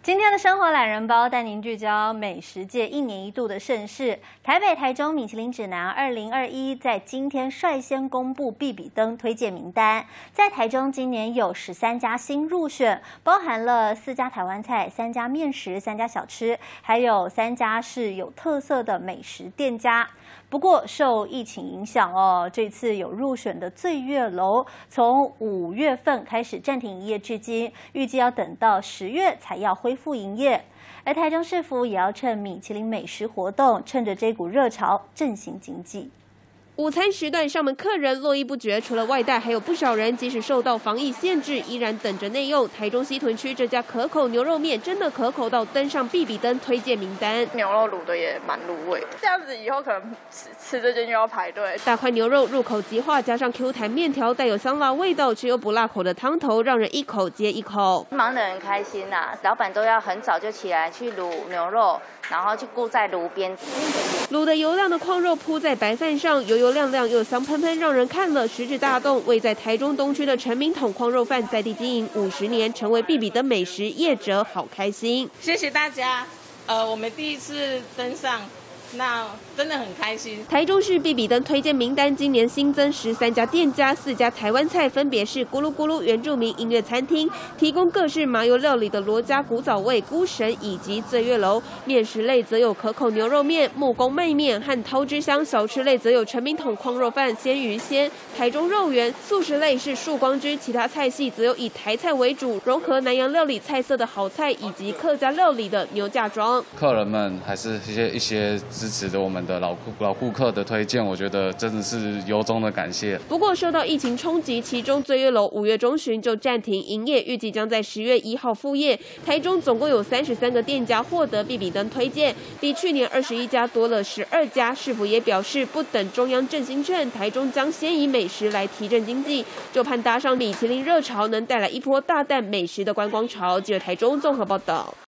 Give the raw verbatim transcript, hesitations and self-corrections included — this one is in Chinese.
今天的生活懒人包带您聚焦美食界一年一度的盛事。台北、台中米其林指南二零二一在今天率先公布必比登推荐名单。在台中，今年有十三家新入选，包含了四家台湾菜、三家面食、三家小吃，还有三家是有特色的美食店家。不过，受疫情影响哦，这次有入选的醉月楼，从五月份开始暂停营业至今，预计要等到十月才要恢复营业。而台中市府也要趁米其林美食活动，趁着这股热潮振兴经济。 午餐时段上门客人络绎不绝，除了外带，还有不少人即使受到防疫限制，依然等着内用。台中西屯区这家可口牛肉面真的可口到登上必比登推荐名单， 牛肉卤的也蛮入味，这样子以后可能吃吃这间又要排队。 大块牛肉入口即化，加上 Q 弹面条，带有香辣味道却又不辣口的汤头，让人一口接一口。 忙得很开心呐、啊，老板都要很早就起来去卤牛肉，然后就顾在炉边。 卤的油亮的矿肉铺在白饭上，油油亮亮又香喷喷，让人看了食指大动。位在台中东区的陈明统矿肉饭在地经营五十年，成为必比登美食业者，好开心。 谢谢大家，呃，我们第一次登上。那真的很开心。 台中市必比登推荐名单今年新增十三家店家，四家台湾菜，分别是咕噜咕噜原住民音乐餐厅，提供各式麻油料理的罗家古早味孤神以及醉月楼；面食类则有可口牛肉面、木工妹面和桃之乡；小吃类则有陈明统矿肉饭、鲜鱼鲜、台中肉圆；素食类是曙光之，其他菜系则有以台菜为主，融合南洋料理菜色的好菜以及客家料理的牛架庄。 客人们还是一些一些。支持着我们的老顾老顾客的推荐，我觉得真的是由衷的感谢。 不过受到疫情冲击，其中醉月楼五月中旬就暂停营业，预计将在十月一号复业。台中总共有三十三个店家获得必比登推荐，比去年二十一家多了十二家。市府也表示，不等中央振兴券，台中将先以美食来提振经济，就盼搭上米其林热潮，能带来一波大啖美食的观光潮。记者台中综合报道。